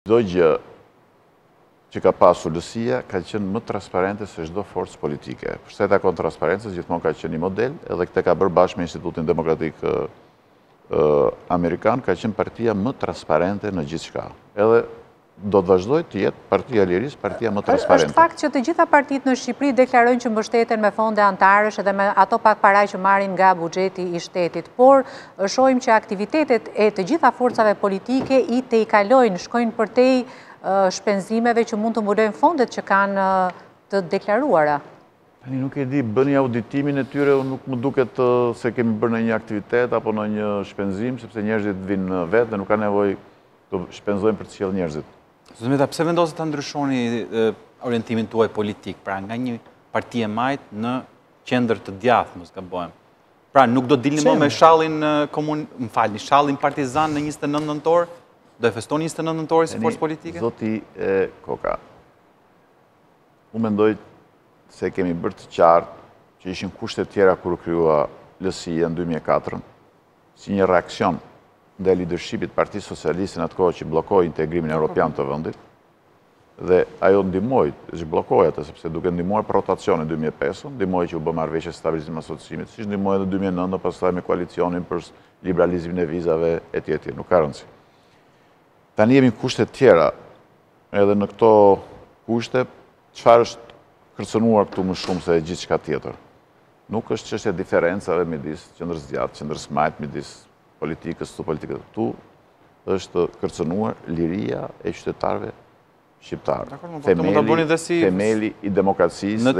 çdo gjë që ka pasur Lësia ka qenë më transparente se çdo forcë politike. Për sa i takon transparencës, gjithmonë ka qenë një model, edhe këtë ka bërë bashkë me Institutin Demokratik Amerikan, ka qenë partia më transparente në gjithçka. Edhe do të vazhdoj të jetë Partia e Lirisë, partia më transparente. Është fakt që të gjitha partitë në Shqipëri deklarojnë që mbështeten me fonde antarësh edhe me ato pak paraj që marrin nga buxheti i shtetit, por shohim që aktivitetet e të gjitha forcave politike i tejkalojnë, shkojnë përtej shpenzimeve që mund të mbulojnë fondet që kanë të deklaruara. Tani nuk e di, bëni auditimin e tyre, nuk më duket se kemi bërë në një aktivitet apo në një shpenzim, sepse njerëzit vinë vetë dhe nuk ka nevojë të shpenzojnë për të sjellë njerëzit. Zëmeta, pse vendoset të ndryshoni orientimin tuaj politik, pra nga një parti e majtë në qendër të djathtë, mos gabojmë. Pra nuk do dilni më me shallin shallin partizan në 29 nëntor? Do e festoni 29 nëntori si forcë politike? Zoti Koka, unë mendoj se kemi bërë të qartë që ishin kushte tjera kur kryua Lësia në 2004, si një reakcion dhe leadershipit Partisë Socialiste në atë kohë që blokoi integrimin evropian të vendit, dhe ajo ndihmoi, zhbllokoi atë sepse duke ndihmuar për rotacionin 2005, ndihmoi që u bë marrëveshje stabilizim asociimit, siç ndihmoi edhe 2009 pastaj me koalicionin për liberalizimin e vizave etj. Nuk ka rëndësi. Tani jemi kushte tjera, edhe në këto kushte, çfarë është kërcënuar këtu më shumë se gjithçka tjetër. Nuk është çështje diferencave midis qendrës djathtë, qendrës majtë, midis politikës të politikës. Këtu është kërcënuar liria e qytetarëve shqiptarë. Themeli i demokracisë.